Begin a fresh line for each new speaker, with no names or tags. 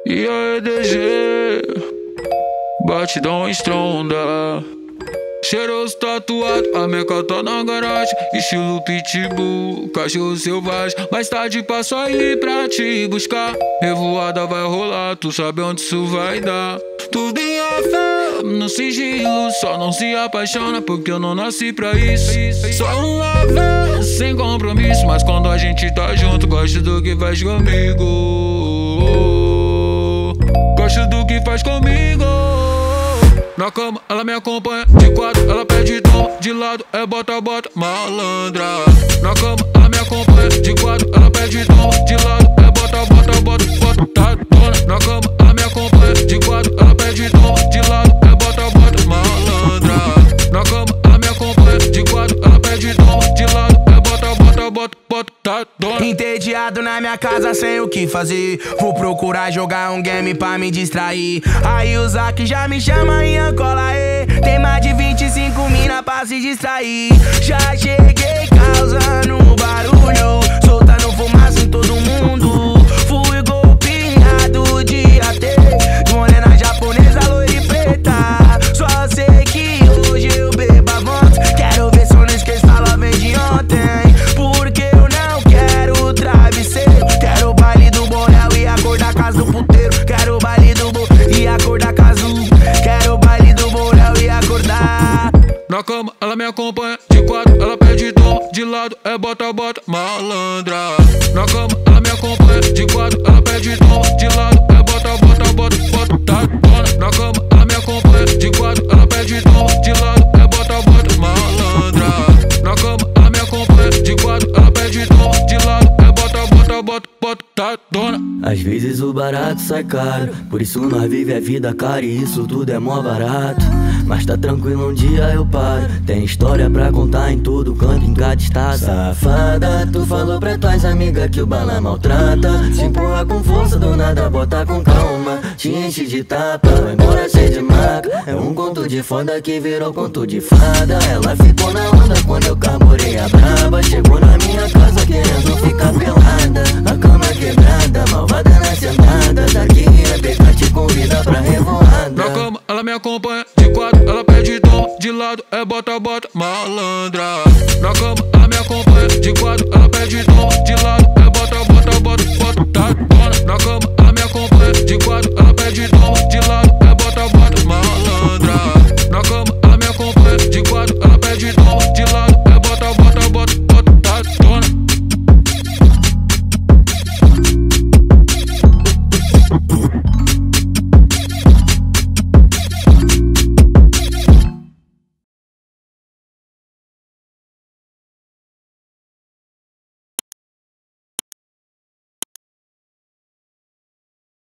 E a EDG, batidão estronda. Cheiroso tatuado, a meca tá na garagem. Estilo pitbull, cachorro selvagem. Mais tarde passo aí pra te buscar. Revoada vai rolar, tu sabe onde isso vai dar. Tudo em fé, no sigilo. Só não se apaixona porque eu não nasci pra isso. Só uma vez, sem compromisso. Mas quando a gente tá junto, gosto do que faz comigo. Gosto do que faz comigo. Na cama, ela me acompanha, de quatro, ela pede toma, de lado, é bota, bota, malandra. Na cama, ela me acompanha, de quatro, ela pede toma, de lado, é bota, bota, bota, bota, tá dona. Na cama, ela me acompanha, de quatro, ela pede toma, de lado, é bota, bota, malandra. Na cama, ela me acompanha, de quatro, ela pede toma, de lado, é bota, bota, bota, bota, tá dona.
Entediado na minha casa sem o que fazer, vou procurar jogar um game pra me distrair. Aí o Zac já me chama e cola aí. Tem mais de 25 mina pra se distrair. Já cheguei causando barulho, soltando fumaça em todo mundo. Fui golpeado de AT, morena japonesa, loira e preta. Só sei que hoje eu bebo avanço. Quero ver se eu não esqueço a love de ontem. Porque eu não quero travesseiro. Quero o baile do Borel e a cor da casa do puteiro. Quero o baile do e a cor da casa. Quero o baile do Borel e acordar.
Na cama, ela me acompanha, de quatro, ela pede toma, de lado, é bota, bota, malandra. Na cama, ela me acompanha, de quatro, ela pede toma, de lado, é bota, bota, bota, bota, tá dona. Na cama, ela me acompanha, de quatro, ela pede toma, de lado, é bota, bota, malandra. Na cama, ela me acompanha, de quatro, ela pede toma, de lado, é bota, bota, bota, bota, tá dona.
Às vezes o barato sai caro, por isso nós vive a vida cara e isso tudo é mó barato. Mas tá tranquilo, um dia eu paro. Tem história pra contar em todo canto, em cada estado. Safada, tu falou pra tuas amigas que o bala maltrata. Se empurra com força, do nada bota com calma. Te enche de tapa, vai embora cheio de maca. É um conto de foda que virou conto de fada. Ela ficou na onda quando eu carburei a braba. Chegou na minha casa querendo ficar pelada. A cama quebrada, malvada na sentada. Daqui é pegar, te convida pra revoada.
Na cama, ela me acompanha,